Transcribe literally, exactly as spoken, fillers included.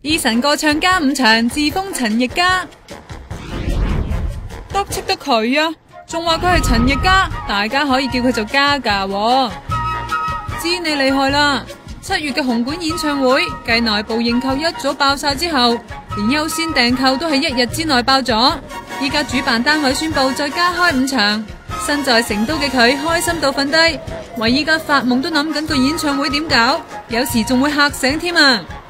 Eason 歌唱加五場，自封陳奕嘉。得戚得佢啊，仲話佢係陳奕嘉，大家可以叫佢做嘉嘉喎。知你厲害啦！七月嘅紅館演唱會，繼內部認購一早爆晒之後，連優先訂購都喺一日之內爆咗。依家主辦單位宣布再加開五場，身在成都嘅佢開心到瞓低，話依家發夢都諗緊個演唱會點搞，有時仲會嚇醒添啊！